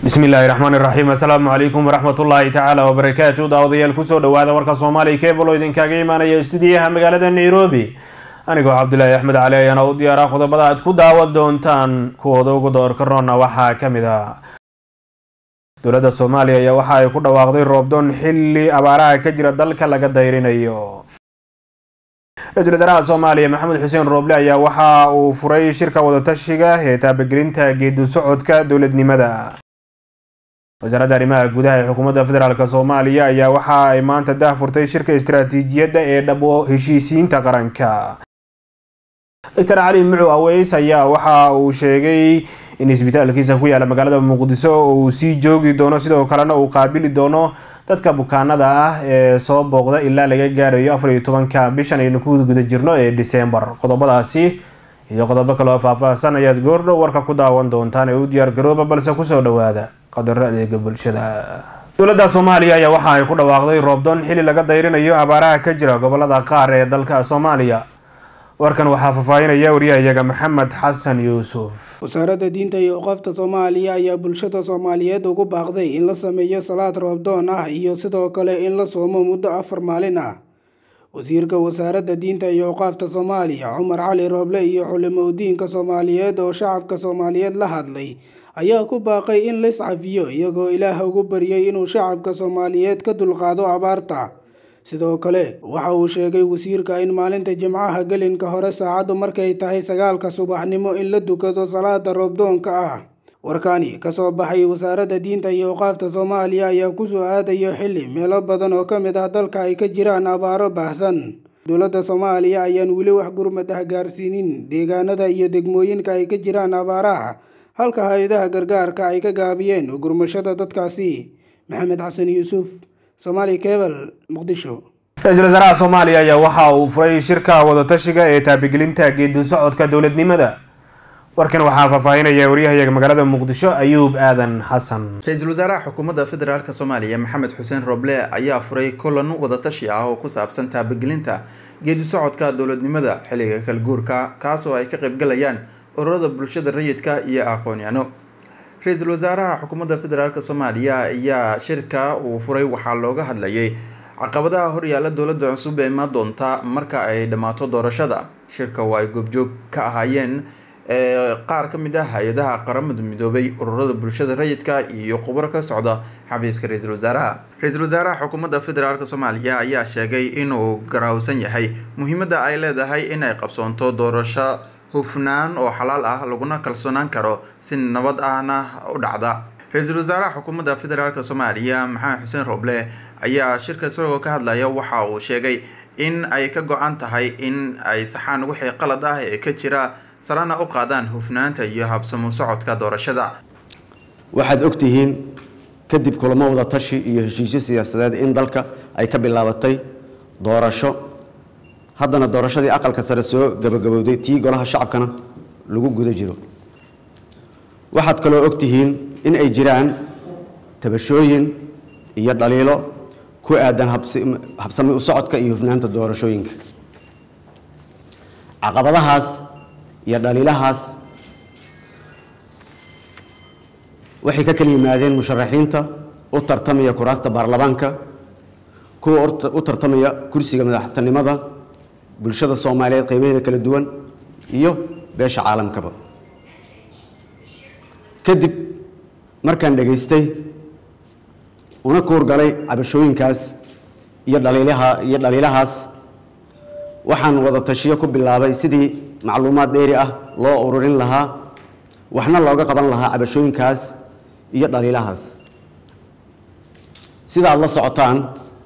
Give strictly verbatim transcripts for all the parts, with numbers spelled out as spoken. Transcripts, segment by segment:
بسم الله الرحمن الرحيم. السلام عليكم ورحمة الله تعالى وبركاته. داوديال كسو دوادا وركا Soomaali Cable idin kaga imaanaya studiyaha magaalada Nairobi. Anigu Cabdullaahi Axmed Cali ayaan u diyaara qodobada aad ku daawad doontaan kuwada ugu doorka roona waxaa kamid ah dowladda Soomaaliya ayaa waxa ay ku dhawaaqday roobdoon xilli abaaraha ka jira dalka laga dayrinayo. Ra'iisul Wasaaraha Soomaaliya Maxamed Xuseen Rooble ayaa waxa uu furay shirka wada tashiga ee taabagelinta geedi socodka dowladnimada. wasaaradda arrimaha gudaha ee xukuumadda federaalka Soomaaliya ayaa waxa ay maanta daahfurtay shirka istiraatiijiyadda ee dhabo heshiisiinta qaranka. Doctor Cali Mucu Aweys ayaa waxa uu sheegay in isbitaalkiisa ku yaala magaalada Muqdisho uu sii joogi doono sidoo kalena uu qaabili doono dadka bukaanada ah ee soo booqda ilaa laga gaarayo afar iyo tobanka bishan aynu ku guda jirno ee December. Qodobadaasi iyo qodobo kale oo faahfaahsan ayaad goordhow warka ku daawan doontaan ee u diyaar garooba balse ku soo dhawaada qadar adeega bulshada. dowladda Soomaaliya ayaa waxa ay ku dhawaaqday roobdoon xilli laga dayrinayo abaaraha ka jira gobolada qaar ee dalka Soomaaliya. warkan waxaa faahfaahinaya wariyahayaga Maxamed Xasan Yuusuf. wasaaradda diinta iyo oqafta Soomaaliya ayaa bulshada Soomaaliyeed ugu baaqday in la sameeyo salaad roobdoon ah iyo sidoo kale in la soomo muddo afar maalin ah. wasiirka wasaaradda diinta iyo oqafta Soomaaliya Cumar Cali Rooble iyo culimada Soomaaliyeed oo shacabka Soomaaliyeed la hadlay ayaa ku baaqay in la iscafiyo iyagoo Ilaah ugu baryay inuu shacabka Soomaaliyeed ka dulqaado abaarta. sidoo kale waxa uu sheegay wasiirka in maalinta Jimcaha gelinka hore saacadu markay tahay sagaalka subaxnimo in la dukado salaada roobdoonka ah. warkaani ka soo baxay wasaaradda diinta iyo oqafta Soomaaliya ayaa ku soo aadayo xilli meelo badan oo kamid ah dalka ay ka jiraan abaaro baahsan. dowladda Soomaaliya ayaan weli wax gurmad ah gaarsiinin deegaanada iyo degmooyinka ay ka jiraan abaaraha halka hay'adaha gargaarka ay ka gaabiyeen gurmashada dadkaasi. Maxamed Xasan Yuusuf, Soomaali Cable, Muqdisho. Ra'iisul Wasaaraha Soomaaliya ayaa waxa uu furay shirka wada tashiga ee taabagelinta geedi socodka dowladnimada. warkan waxaa faahfaahinaya wariyahayaga magaalada Muqdisho Ayuub Aadan Xasan. Ra'iisul Wasaaraha Xukuumadda Federaalka Soomaaliya Maxamed Xuseen Rooble ayaa furay kulan wada tashi ah oo ku saabsan taabagelinta geedi socodka dowladnimada xilliga kala guurka kaas oo ay ka qayb galayaan ururada bulshada rayidka iyo aqoon-yahano. Ra'iisul Wasaaraha Xukuumadda Federaalka Soomaaliya ayaa shirka uu furay waxaa looga hadlayay caqabadaha horyaala dowladda cusub ee ma doonta marka ay dhamaato doorashada. shirka oo ay goobjoog ka ahaayeen qaar ka mid ah hay'adaha qaramada midoobay ururada bulshada rayidka iyo khubaro ka socda xafiiska Ra'iisul Wasaaraha. Ra'iisul Wasaaraha Xukuumadda Federaalka Soomaaliya ayaa sheegay inuu garaawsan yahay muhiimadda ay leedahay in ay qabsoonto doorasho hufnaan oo xalaal ah laguna kalsoonaan karo si nabad ahna u dhacda. Ra'iisul Wasaaraha Xukuumadda Federaalka Soomaaliya Maxamed Xuseen Rooble ayaa shirka isagoo ka hadlaya waxa uu sheegay in ay ka go'an tahay in ay saxaan wixii qalad ah ee ka jira sarana u qaadaan hufnaanta iyo habsamo socodka doorashada. waxaad ogtihiin kadib kulamo wada tashi iyo heshiisyo siyaasadeed in dalka ay ka bilaabatay doorasho haddana doorashadii aqalka sare soo gabagabowday tii golaha shacabkana lagu guda jiro. waxaad kaloo ogtihiin in ay jiraan tabashooyin iyo dhaliilo ku aadan habsami u socodka iyo hufnaanta doorashooyinka. caqabadahaas iyo dhaliilahaas waxay ka kala yimaadeen musharaxiinta u tartamaya kuraasta baarlamaanka, kuwa u tartamaya kursiga madaxtinimada, bulshada Soomaaliyeed qaybaheeda kala duwan iyo beesha caalamkaba. kadib markaan dhageystay una koorgalay cabashooyinkaas iyo dhaliilaha iyo dhaliilahaas waxaan wada tashiyo ku bilaabay sidii macluumaad dheeri ah loo ururin lahaa waxna looga qaban lahaa cabashooyinkaas iyo dhaliilahaas. sida aad la socotaan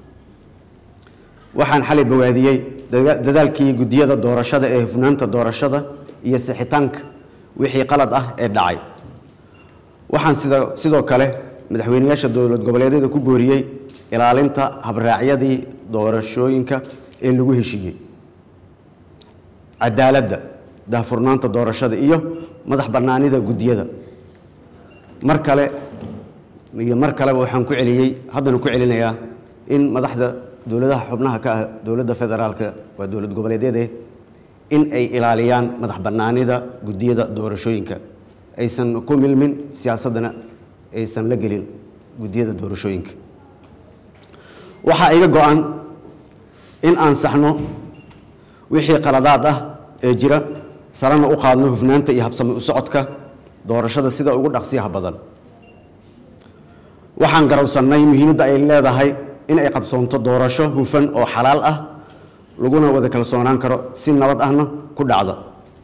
waxaan xalay bogaadiyey dadaalkii gudiyada doorashada ee hufnaanta doorashada iyo sixitaanka wixii qalad ah ee dhacay. waxaan sida sidoo kale madaxweynayaasha dowlad goboleedyada ku booriyey ilaalinta habraacyadii doorashooyinka ee lagu heshiiyey, cadaaladda, daahfurnaanta doorashada iyo madax bannaanida gudiyada. mar kale iyo mar kale waxaan ku celiyey haddana ku celinayaa in madaxda dowladaha xubnaha ka ah dowladda federaalka waa dowlad goboleedyada in ay ilaaliyaan madax bannaanida gudiyada doorashooyinka aysan ku milmin siyaasadana aysan la gelin guddiyada doorashooyinka. waxaa iga go-an in aan saxno wixii qaladaad ah ee jira sarana u qaadno hufnaanta iyo habsami u socodka doorashada sida ugu dhaqsiyaha badan. waxaan garowsannay muhiimadda ay leedahay in ay qabsoonto doorasho hufan oo xalaal ah laguna wada kalsoonaan karo si nabad ahna ku dhacda.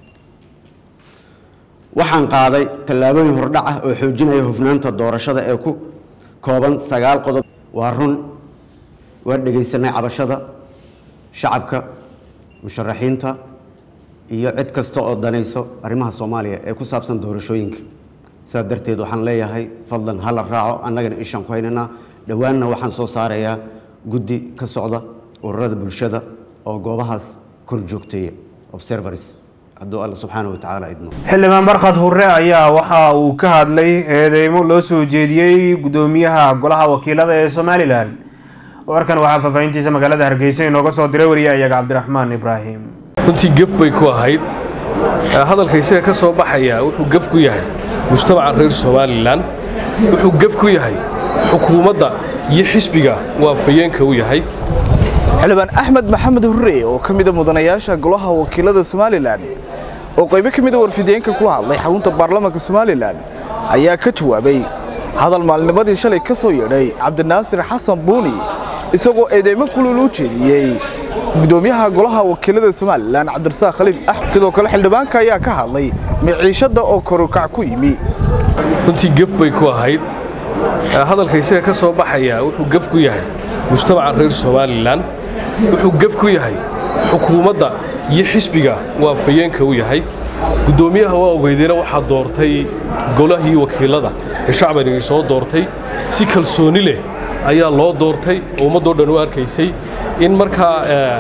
waxaan qaaday tallaabooyin hordhac ah oo xoojinaya hufnaanta doorashada ee ku kooban sagaal qodob. waa run waa dhegaysanay cabashada shacabka, musharaxiinta iyo cid kasta oo danayso arrimaha Soomaaliya ee ku saabsan doorashooyinka. sidaa darteed waxaan leeyahay fadlan hala raaco, annagana ishaan ku haynanaa. dhowaanna waxaan soo saarayaa guddi ka socda ururada bulshada oo goobahaas kor joogteeya observers hadduu alla subxaanahu watacaala idmo. xildhibaan barkad hurre ayaa waxa uu ka hadlay eedeymo loo soo jeediyey guddoomiyaha golaha wakiilada ee Somaliland. warkan waxaa faafahintiisa magaalada Hargeysa inooga soo diray wariyaha Cabdiraxmaan Ibraahim. runtii gaf bay ku ahayd hadalka isaga ka soo baxaya wuxuu gaf ku yahay mujtamaca reer Somaliland, wuxuu gaf ku yahay xukuumadda iyo xisbiga waafayeenka u yahay. xildhibaan Axmed Maxamed Hurre oo ka mid ah mudanayaasha golaha wakiilada Somaliland oo qaybo ka mid ah warfideenka kula hadlay xarunta baarlamaanka Somaliland ayaa ka jawaabay hadal maalnimadii shalay ka soo yeedhay Cabdinaasir Xasan Buuni isagoo eedeymo kulul u jeediyey gudoomiyaha golaha wakiilada Somaliland Cabdirasaaq Khaliif Axmed. sidoo kale xildhibaanka ayaa ka hadlay miciishada oo kor u kac ku yimi. runtii gaf bay ku ahayd hadalka isaga ka soo baxaya wuxuu gaf ku yahay mujtamaca reer Somaliland, wuxuu gaf ku yahay xukuumadda iyo xisbiga waafayeenka u yahay. gudoomiyaha waa ogeydina waxaa doortay golahii wakiilada ee shacbiga soo doortay si kalsooni leh ayaa loo doortay oo ummadoo dhan u arkaysay in markaa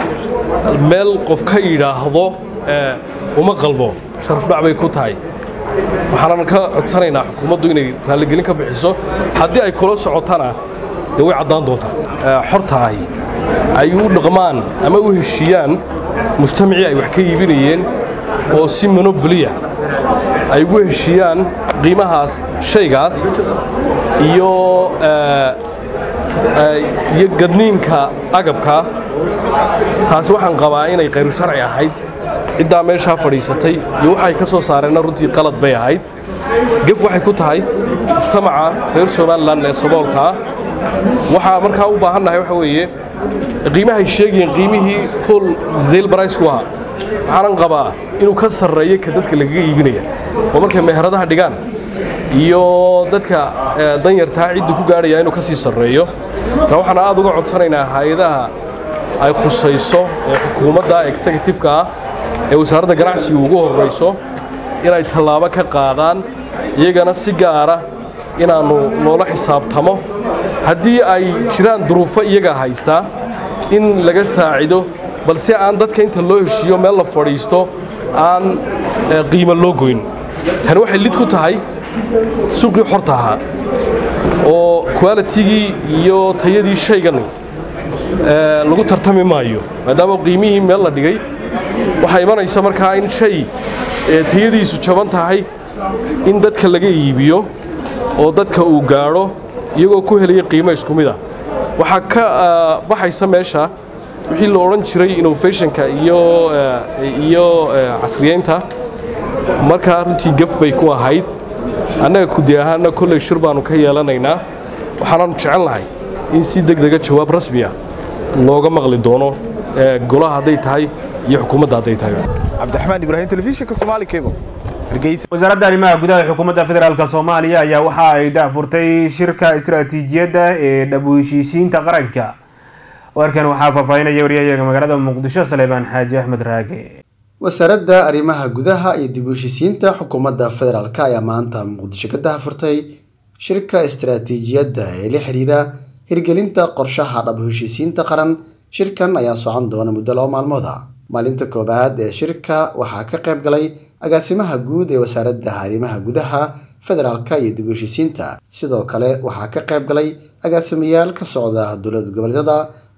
meel qof ka yidhaahdo uma qalmo sharaf dhac bay ku tahay. waxaan ka codsanaynaa xukuumaddu inay raaligelin ka bixiso, haddii ay kula socotana dee way caddaan doontaa. xorta ahi ay u dhaqmaan ama u heshiiyaan mujtamacii ay wax ka iibinayeen oo si monobliya ay ugu heshiiyaan qiimahaas shaygaas iyo iyo gadniinka agabka. taasi waxaan qabaa inay qayr sharci ahayd. ciddaa meeshaa fadhiisatay iyo waxay ka soo saareenna runtii qalad bay ahayd. gaf waxay ku tahay mujtamaca reer Somaliland ee saboolka ah. waxaa markaa u baahannahay waxa weeye qiimahay sheegayeen qiimihii whole sale price ku ahaa waxaan qabaa inuu ka sarreeyo ka dadka laga iibinaya oo markay meheradaha dhigaan iyo dadka danyarta ciddu ku gaaraya inuu ka sii sarreeyo. waxaan aad uga codsanaynaa hay'adaha ay khusayso ee xukuumadda executive-ka ah ee wasaaradda ganacsiga ugu horeyso inay tallaabo ka qaadaan iyagana si gaar ah inaanu loola xisaabtamo. haddii ay jiraan duruufo iyaga haystaa in laga saacido, balse aan dadka inta loo heshiiyo meel la fadhiisto aan qiimo loo goyn. tani waxay lid ku tahay suuqii xorta ahaa oo quality-gii iyo tayadii shaygani lagu tartami maayo maadaama qiimihii meel la dhigay. waxaa imanaysa markaa in shay tayadiisu jaban tahay in dadka laga iibiyo oo dadka uu gaadho iyagoo ku helaya qiimo isku mid ah. waxaa ka baxaysa meesha wixii la odhan jiray innovationka iyo iyo casriyeynta. markaa runtii gaf bay ku ahayd. annaga kudi ahaana kolley shir baanu ka yeelanaynaa. waxaananu jecel lahay in si degdega jawaab rasmi ah looga maqli doono golaha hadday tahay iyo xukuumadda hadday tahay. Cabdiraxmaan Ibraahim, telefishinka Somali Cable, Hargeysa. wasaaradda arrimaha gudaha xukuumadda federaalka Soomaaliya ayaa waxa ay daafurtay shirka istiraatiijiyadda ee dib u heshiisiinta qaranka. warkan waxaa faafahinaya wariyaha magaalada Muqdisho Saleebaan Xaaji Axmed Raage. wasaaradda arrimaha gudaha iyo dib u heshiisiinta xukuumadda federaalka ayaa maanta Muqdisho ka daafurtay shirka istiraatiijiyadda ee la xiriira hirgelinta qorshaha dib u heshiisiinta qaran. shirkan ayaa socon doona muddo laba maalmood ah. maalinta koobaad ee shirka waxaa ka qayb galay agaasimaha guud ee wasaaradda arrimaha gudaha federaalka iyo dib u heshiisiinta. sidoo kale waxaa ka qayb galay agaasimayaal ka socda dowlad goboleedyada,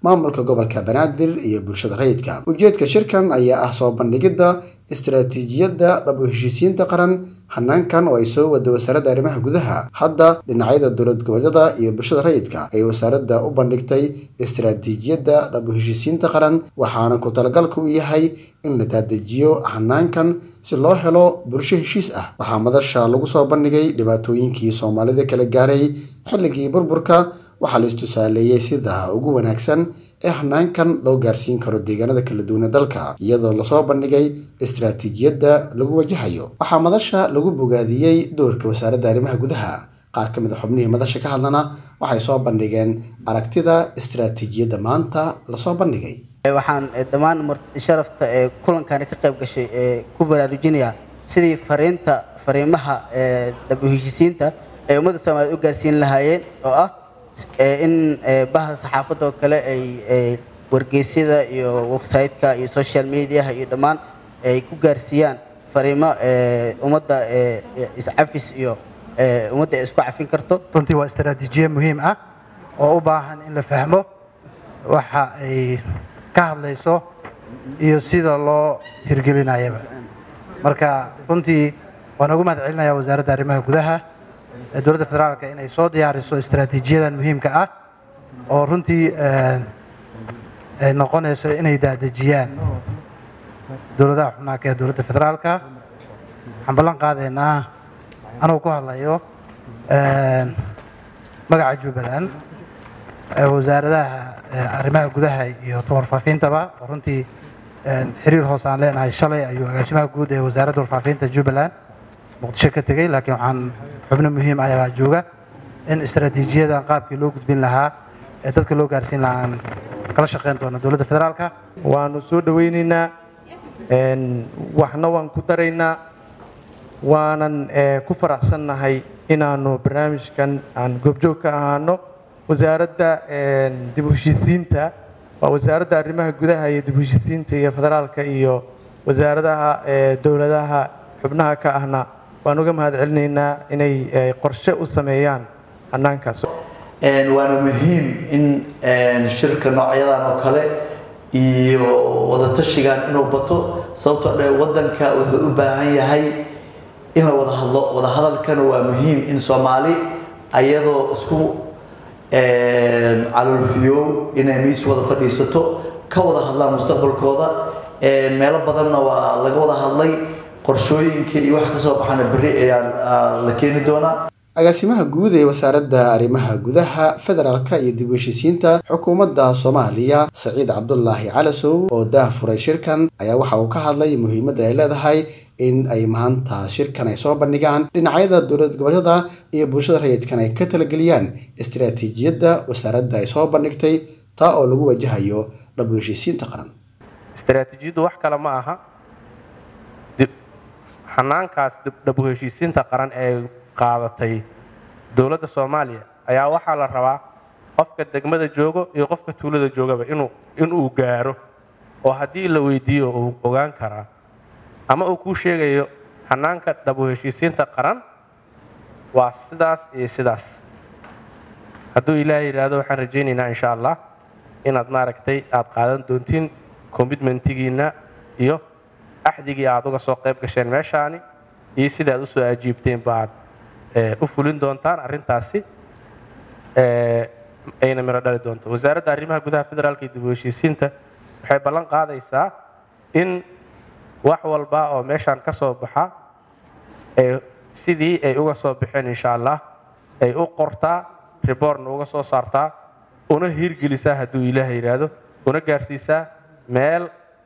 maamulka gobolka Banaadir iyo bulshada rayidka. Ujeedka shirkan ayaa ah soo bandhigida istiraatiijiyadda dhab u heshiisiinta qaran. Hanaankan oo ay soo wada wasaaradda arrimaha gudaha, hadda dhinacyada dowlad goboleedyada iyo bulshada rayidka ay wasaaradda u bandhigtay istiraatiijiyadda dhab u heshiisiinta qaran, waxaana ku talagalku u yahay in la daadajiyo hanaankan si loo helo bulsho heshiis ah. Waxaa madasha lagu soo bandhigay dhibaatooyinkii Soomaalida kala gaaray xilligii burburka, waxaa la istusaaleeyay sida ugu wanaagsan ee hanaankan loo gaarsiin karo deegaanada kala duwan ee dalka, iyadoo lasoo bandhigay istiraatiijiyadda lagu wajahayo. Waxaa madasha lagu bogaadiyey doorka wasaaradda arrimaha gudaha. Qaar ka mid ah xubnihii madasha ka hadlana waxay soo bandhigeen aragtida istiraatiijiyadda maanta la soo bandhigay. waxaan dhammaan sharafta ee kulankan ka qayb gashay ee ku baraarujinaya sidii fariinta fariimaha ee dhab u heshiisiinta ee ummadda Soomaaliyeed u gaarsiin lahaayeen oo ah in bahda saxaafadda oo kale ay wargeysyada iyo website-ka iyo social media iyo dhammaan ay ku gaarsiiyaan fariimo ummadda iscafis iyo ummadda isku cafin karto. runtii waa istiraatiijiyad muhiim ah oo u baahan in la fahmo waxa ay ka hadlayso iyo sida loo hirgelinayaba. marka runtii waan ugu mahadcelinayaa wasaaradda arrimaha gudaha ee dowladda federaalka inay soo diyaariso istiraatiijiyadan muhiimka ah oo runtii ay noqonayso inay daadejiyaan dowladaha xubnaha ee dowladda federaalka. waxaan ballan qaadaynaa anuu ku hadlayo magaca Jubbaland wasaaradaha arrimaha gudaha iyo warfaafinta runtii xiriir hoos aan leenahay. shalay ayuu agaasimaha guud ee wasaaradda warfaafinta Jubbaland muqdisho ka tegay, laakiin waxaan xubno muhiim ah ayaa jooga in istiraatiijiyadan qaabkii loo gudbin lahaa ee dadka loo gaarsiin lahaa aan kala shaqeyn doono dowladda federaalka. waanu soo dhaweynaynaa, waxna waan ku daraynaa, waanan ku faraxsannahay inaanu barnaamijkan aan goobjoog ka ahaano. wasaaradda dib u heshiisiinta waa wasaaradda arrimaha gudaha iyo dib u heshiisiinta iyo federaalka iyo wasaaradaha dowladaha xubnaha ka ahna waan uga mahadcelinaynaa inay qorshe u sameeyaan hanaankaas. waana muhiim in shirka noocyadan oo kale iyo wadatashigan inuu bato, sababtoo ah wadanka wuxuu u baahan yahay in la wada hadlo. wada hadalkana waa muhiim in Soomaali ayadoo isku calulfiyo inay miis wada fadhiisato ka wada hadlaan mustaqbalkooda. meelo badanna waa laga wada hadlay, qorshooyinka iyo wax ka soo baxana bari ayaa la keeni doonaa. agaasimaha guud ee wasaaradda arrimaha gudaha federaalka iyo dib u heshiisiinta xukuumadda Soomaaliya Saciid Cabdullaahi Calasow oo daahfuray shirkan ayaa waxa uu ka hadlay muhiimadda ay leedahay in ay maanta shirkan ay soo bandhigaan dhinacyada dowlad goboleedyada iyo bulshada rayidkan ay ka talageliyaan istiraatiijiyadda wasaaradda ay soo bandhigtay taa oo lagu wajahayo dhab u heshiisiinta qaran. istiraatiijiyaddu wax kale ma aha hanaankaas dhab u heshiisiinta qaran ee qaadatay dowladda Soomaaliya ayaa waxa la rabaa qofka degmada joogo iyo qofka tuulada joogaba inuu inuu gaaro oo hadii la weydiiyo uu ogaan kara ama uu ku sheegayo hanaanka dhab u heshiisiinta qaran waa sidaas iyo sidaas. hadduu Ilaahay yiraahdo waxaan rajaynaynaa insha Allah inaad maaragtay aad qaadan doontiin commitmentigiina iyo axdigii aad uga soo qayb gasheen meeshaani iyo sida aad u soo ajiibteen baad u fulin doontaan arrintaasi ayna miro dhali doonto. wasaaradda arrimaha gudaha federaalka iyo dib u heshiisiinta waxay ballan qaadaysaa in wax walba oo meeshaan ka soo baxa sidii ay uga soo baxeen insha Allah ay u qortaa reportna uga soo saartaa una hirgelisaa hadduu Ilaahay yiraahdo una gaarsiisaa meel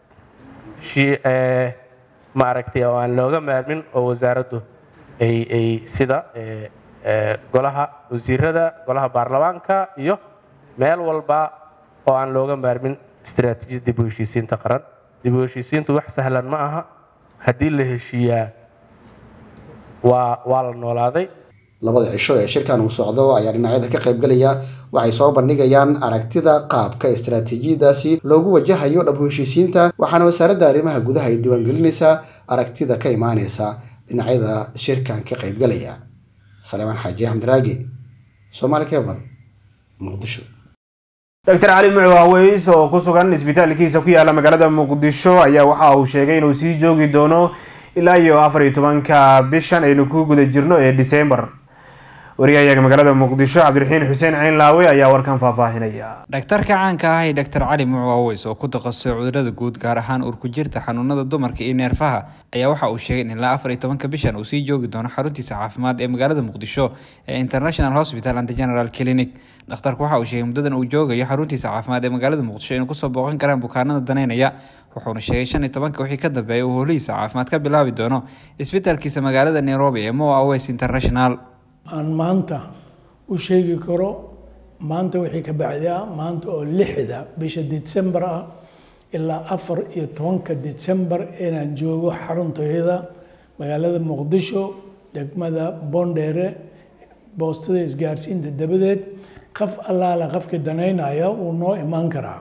maaragtay oo aan looga maarmin oo wasaaraddu ay ay sida golaha wasiirada golaha baarlamaanka iyo meel walba oo aan looga maarmin istiraatiijiyadda dib u heshiisiinta qaran. dib u heshiisiintu wax sahlan ma aha, haddii la heshiiyaa waa waa la noolaaday. labada cisho ee shirkan uu socdo ayaa dhinacyada ka qayb galaya waxay soo bandhigayaan aragtida qaabka istiraatiijiyadaasi loogu wajahayo dhab u heshiisiinta, waxaana wasaaradda arrimaha gudaha ay diiwaangelinaysaa aragtida ka imaanaysa dhinacyada shirkan ka qayb galaya. Saleeman Xaaji Axmed Raagi, Soomaali Cable, Muqdisho. doctor cali mucuu aweys oo ku sugan isbitaalkiisa ku yaala magaalada muqdisho ayaa waxa uu sheegay inuu sii joogi doono ilaa iyo afar iyo tobanka bishan aynu ku guda jirno ee December. wariyaha magaalada muqdisho cabdiraxiin xuseen cayn laawe ayaa warkan faahfaahinaya. Dhakhtarka caanka ah ee doctor cali mucuu aweys oo ku takhasusay cudurrada guud gaar ahaan ur ku jirta xanuunada dumarka iyo neerfaha ayaa waxa uu sheegay in ilaa afar iyo tobanka bishan uu sii joogi doono xaruntiisa caafimaad ee magaalada muqdisho ee International Hospital and General Clinic. dhakhtarku waxa uu sheegay muddadan uu joogayo xaruntiisa caafimaad ee magaalada muqdisho inuu kusoo booqan karaan bukaanada daneynaya, wuxuuna sheegay shan iyo tobanka wixii ka dambeeyay uu howlihiisa caafimaad ka bilaabi doono isbitaalkiisa magaalada Nairobi ee Moi Aweys International. aan maanta u sheegi karo maanta wixii ka bacdaa maanta oo lixda bisha December ah ilaa afar iyo tobanka December inaan joogo xaruntayda magaalada muqdisho degmada Boondere boostada isgaarsiinta dabadeed qaf allaala qafka daneynaya uu noo imaan karaa.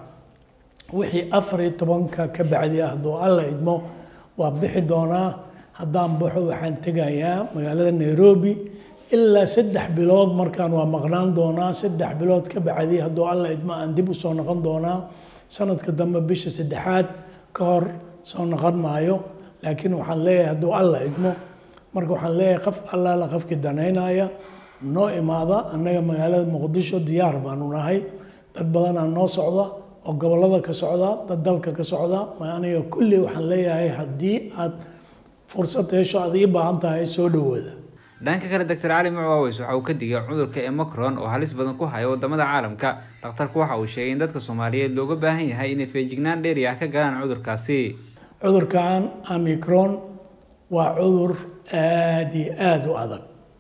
wixii afar iyo tobanka ka bacdi ah doo alla idmo waa bixi doonaa. haddaan baxo waxaan tegayaa magaalada Nairobi ilaa saddex bilood markaan waa maqnaan doonaa. saddex bilood ka bacdi hadduu alla idmo aan dib u soo noqon doonaa. sanadka dambe bisha saddexaad ka hor soo noqon maayo, laakiin waxaan leeyahay hadduu alla idmo marka waxaan leeyahay qaf allaala qafkii daneynaya noo imaada. annaga magaalada muqdisho diyaar baanu nahay. dad badanaa noo socda oo gobolada ka socda, dad dalka ka socda. aniga kulli waxaan leeyahay haddii aad fursad hesho aad ii baahan tahay soo dhawaada. dhanka kale doctor cali mucuu aweys waxa uu ka digay cudurka Omicron oo halis badan ku hayo wadamada caalamka. dhakhtarku waxa uu sheegay in dadka Soomaaliyeed looga baahan yahay inay feejignaan dheeri ah ka galaan cudurkaasi. cudurkan Omicron waa cudur aad iyo aad u adag.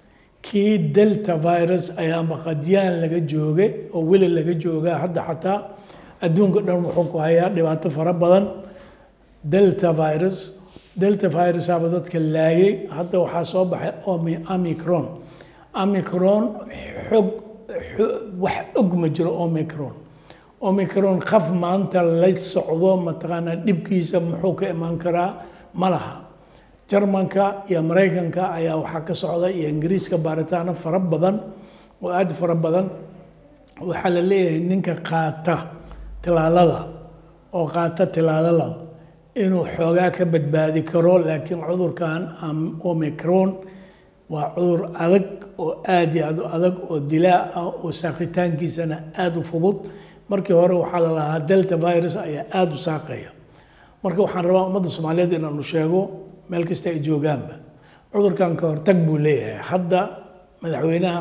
kii Delta virus ayaa maqadyaan laga joogay oo weli laga joogaa hadda xataa adduunka dhan wuxuu ku hayaa dhibaato fara badan. Delta virus Delta virus aba dadka laayay hadda waxaa soo baxay Omicron. Omicron xog wax og ma jiro. Omicron Omicron qaf maanta la socdo mataqaanaa dhibkiisa muxuu ka imaan karaa ma laha. Jarmanka iyo Mareykanka ayaa waxaa ka socda iyo Ingiriiska baaritaano fara badan oo aad fara badan. waxaa la leeyahay ninka qaata tilaalada oo qaata tilaalada inuu xoogaa ka badbaadi karo, laakiin cudurkan Omicron waa cudur adag oo aad iyo aad u adag oo dilaa ah oo saaqitaankiisana aad u fudud. markii hore waxaa la lahaa Delta virus ayaa aad u saaqaya. marka waxaan rabaa ummadda Soomaaliyeed inaanu sheego meel kasta ay joogaanba cudurkan ka hortag buu leeyahay. hadda madaxweynaha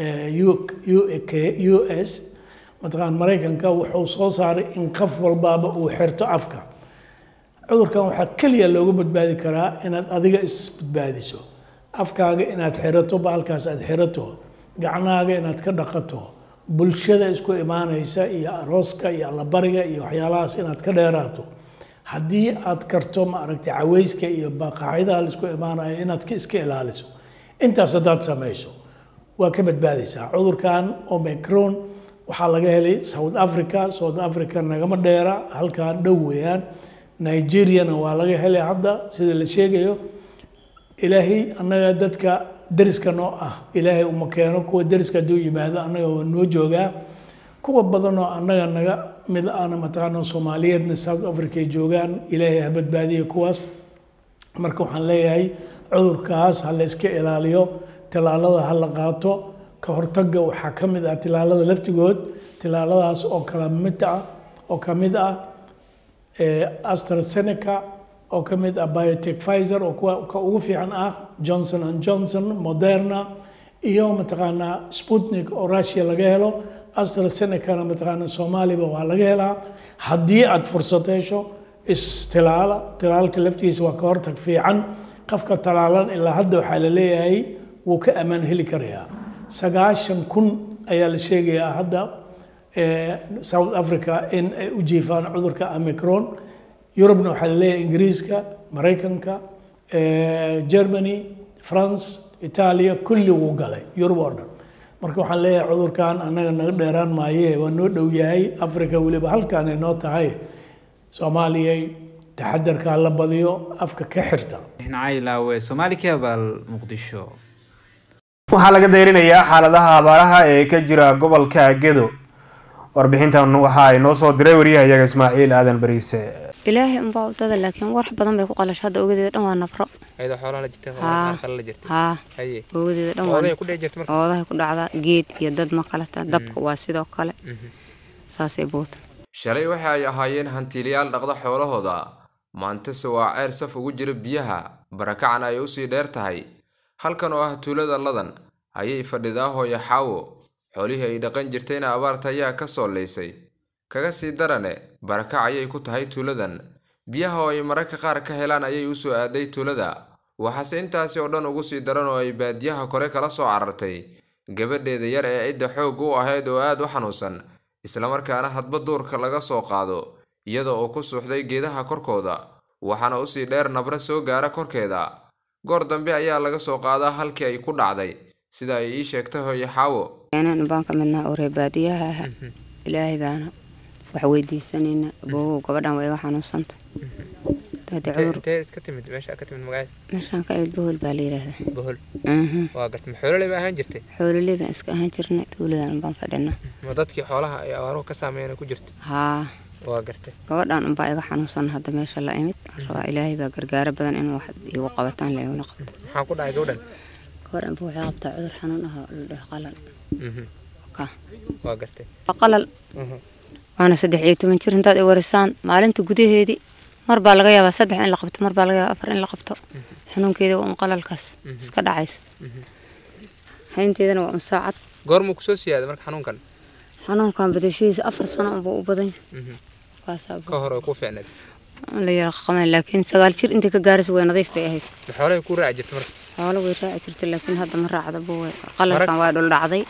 U S mataqaan Mareykanka wuxuu soo saaray in qof walbaaba uu xirto afka. cudurkan waxaa kaliya looga badbaadi karaa inaad adiga isbadbaadiso. afkaaga inaad xirato, baalkaas aad xirato, gacnaaga inaad ka dhaqato, bulshada isku imaanaysa iyo arooska iyo allabariga iyo waxyaalahaas inaad ka dheeraato. haddii aad karto ma aragtay caweyska iyo baqaacida la isku imaanayo inaad ka iska ilaaliso, intaas haddaad samayso waa ka badbaadaysaa. cudurkan Omicron waxaa laga helay South Africa. South Africa nagama dheera, halkaan dhow weeyaan. Nigeriana waa laga helay hadda sida la sheegayo. ilaahay annaga dadka dariska noo ah ilaahay uma keeno. kuwa dariska hadduu yimaado annaga waa noo joogaa. kuwa badanoo annaga naga mid aana mataqaana Soomaaliyeedna South Africa ay joogaan. ilaahay ha badbaadiyo kuwaas. marka waxaan leeyahay cudurkaas ha la iska ilaaliyo, tilaalada ha la qaato. ka hortagga waxaa ka mid ah tilaalada laftigood. tilaaladaas oo kala mid ah oo ka mid ah AstraZeneca, oo ka mid ah Biotech Pfizer oo ka ugu fiican ah Johnson and Johnson, Moderna iyo mataqaanaa Sputnik oo Russia laga helo. AstraZeneca mataqaanaa Soomaaliba waa laga helaa. haddii aad fursad hesho istilaala tilaalka laftigiisa waa ka hortag fiican. qofka talaalan ilaa hadda waxaa la leeyahay wuu ka amaan heli karayaa. sagaashan kun ayaa la sheegayaa hadda South Africa in ay u jiifaan cudurka Omicron. Yurubna waxaa la leeyahay Ingiriiska, Mareykanka, Germany, France, Italia kulli wuu galay Yurub oo dhan. marka waxaan leeyahay cudurkan annaga naga dheeraan maaye waa noo dhow yahay. Africa weliba halkaan ay noo tahay. Soomaaliya taxadarka la badiyo, afka ka xirta. Nacaylawe Somali Cable Muqdisho. waxaa laga deyrinayaa xaaladaha abaaraha ee ka jira gobolka Gedo. warbixintan waxa ay noo soo diray wariyahayaga Ismaaciil Aadan Bariise. ilaahay unbaa wadada laakiin wax badan bay ku qalashay hadda ogadeeda dhan waa nafro ayda xoolaha la jirtay xoolaha kala la jirtay ha haye ogadeeda dhan waa oday ku dhex jirtay marka oday ku dhacda geed iyo dad ma kala taa dabka waa sidoo kale saasay boot shalay waxa ay ahaayeen hantiilayaal dhaqda xoolahooda maanta waa ceer saf ugu jira biyaha barakacan ay u sii dheer tahay halkan oo ah tuulada ladan ayay fadhidaa hooyo xaawo xoolihii ay dhaqan jirtayna abaarta ayaa ka soo leysay kaga sii darane barakac ayay ku tahay tuuladan biyaha oo ay mararka qaar ka helaan ayay u soo aaday tuulada waxaase intaasi oo dhan ugu sii daran oo ay baadiyaha kore kala soo carartay gabadheeda yar ee cidda xoog u ahayd oo aad u xanuunsan isla markaana hadba duurka laga soo qaado iyada oo ku suuxday geedaha korkooda waxaana u sii dheer nabra soo gaara korkeeda goor dambe ayaa laga soo qaadaa halkii ay ku dhacday sida ay ii sheegtay hooyo xaawo inaan banka midna oo reebaadiyaha ilaahay baana wax weydiisanayna boo gabadhan way wax xanuunsanta hada cudur teed ka timid meesha ka timid magac meeshan ka id bohol baa leeyahay bohol mhm waa gartay xoolole baa ahaan jirtay xoolole baa iska ahaan jirnay tuuladan baan fadhina ma dadkii xoolaha ay awaaro ka saameeyeen ku jirto ha waa gartay gabadhan baa iga xanuunsan hadda meesha la imid rabaa ilaahay baa gargaar badan inuu wax igu qabataan leeyna qabto maxaa ku dhacay gabadhan gabadhan buu waxay qabtaa cudur xanuun ah oo la qalal mhm ka waa gartay qalal mhm waana saddex iyo toban jir intaad ay warisaan maalinta gudaheedii mar baa laga yaabaa saddex in la qabto mar baa laga yaabaa afar in la qabto xanuunkeeda waa un qalalkaas iska dhacayso haynteedana waa un saacad goormuu ku soo siyaada marka xanuunkan xanuunkan badashiisa afar sano unbuu u badan ka hor oo ku fiicneed la yara qaban laakiin sagaal jir inta ka gaaraysa way nadiif bay ahayd xoolaha ku raaci jirtay marka xoolaha way raaci jirtay laakiin hadda ma raacda buu qalalkan waa dhul dhacday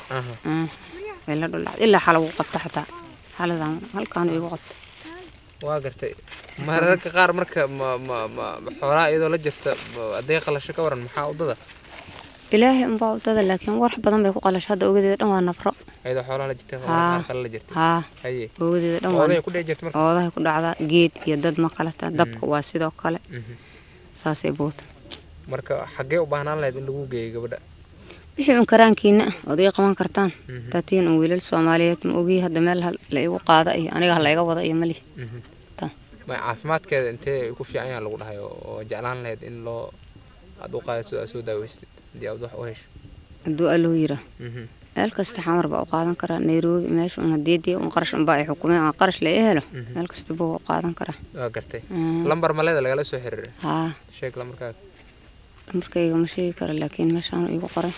way la dhul dhacday ilaa xalagu qabta xataa xaladan halkaan igu qabta waa gartay mararka qaar marka ma ma ma xoolaha iyadoo la jirta adeeg qalasho ka waran maxaa wadada ilaahay unbaa wadada laakiin wax badan bay ku qalashay hadda ogadeeda dhan waa nafro ayda xoolaha la jirtay xoolaha kala la jirtay ha haye ogadeeda dhan waa oday ku dhex jirtay marka oday ku dhacda geed iyo dad ma kala taa dabka waa sidoo kale saasay boot marka xagee u baahnaan lahayd in lagu geeyo gabadha wixii un karaankiina oday qaban kartaan taatiin un wiilal Soomaaliyeed ma ogi hadda meel la igu qaada iyo aniga la iga wada iyo mali ta ma caafimaadkeeda intee ku fiican yahay lagu dhahay oo jeclaan lahayd in loo aad u qaadato soo daaweystid hadii aad wax u hesho haduu aloo yira meel kasta xamar baa u qaadan karaa Nairobi meesha un hadeedii un qarash un baa ay xukuumeen aan qarash la helo meel kasta buu u qaadan karaa waa gartay lambar maleeda laga soo xiriiray ha sheeg lambarka markayga ma sheegi karo laakiin meeshaan igu qoran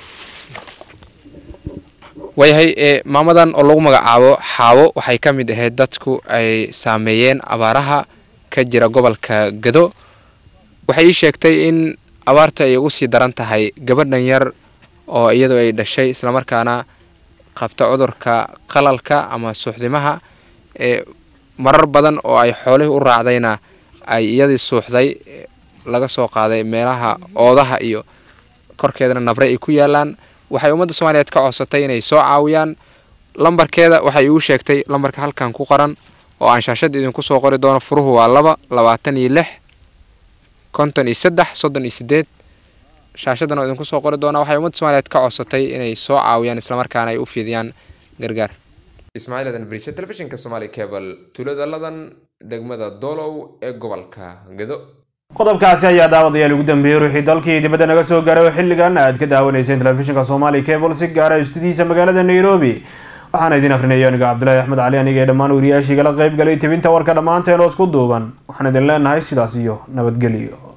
wayahay ee maamadan oo lagu magacaabo xaawo waxay ka mid ahayd dadku ay saameeyeen abaaraha ka jira gobolka Gado waxay ii sheegtay in abaarta ay ugu sii daran tahay gabadhan yar oo iyadoo ay dhashay isla markaana qabta cudurka qalalka ama suuxdimaha ee marar badan oo ay xoolaha u raacdayna ay iyadii suuxday laga soo qaaday meelaha oodaha iyo korkeedana nabre ay ku yaalaan waxay ummadda Soomaaliyeed ka codsatay inay soo caawiyaan lambarkeeda waxay uu sheegtay lambarka halkan ku qoran oo aan shaashada idinku soo qori doono furuhu waa laba labaatan iyo lix konton iyo saddex soddon iyo siddeed shaashadana idinku soo qori doona waxay ummadda Soomaaliyeed ka codsatay inay soo caawiyaan isla markaana ay u fidiyaan gargaar Ismaaciil Aadan Bariise telefishinka Somali Cable tuulada ladan degmada Dolow ee gobolka Gado qodobkaasi ayaa daawadayaal ugu dambeeyay ruuxii dalkii dibadda naga soo gaaray xilligan aad ka daawanayseen telefishinka Somali Cable si gaar ah istudiisa magaalada Nairobi waxaan idin akhrinayay aniga Cabdullaahi Axmed Cali aniga ee dhammaan wariyaashiga la qayb galay tibinta warka dhamaanteen oo isku duuban waxaan idin leenahay sidaas iyo nabadgelyo.